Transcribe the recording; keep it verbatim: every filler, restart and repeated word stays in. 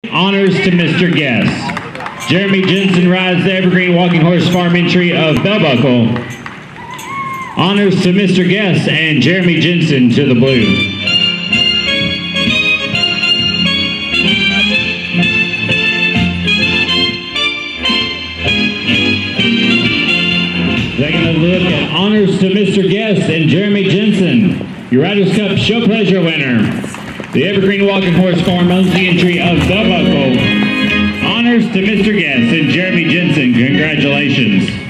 Honors to Mister Guest. Jeremy Jensen rides the Evergreen Walking Horse Farm entry of Bell Buckle. Honors to Mister Guest and Jeremy Jensen to the blue. Taking a look at honors to Mister Guest and Jeremy Jensen, your Riders Cup Show Pleasure winner. The Evergreen Walking Horse Farm owns the entry of Bell Buckle. Honors to Mister Guest and Jeremy Jensen. Congratulations.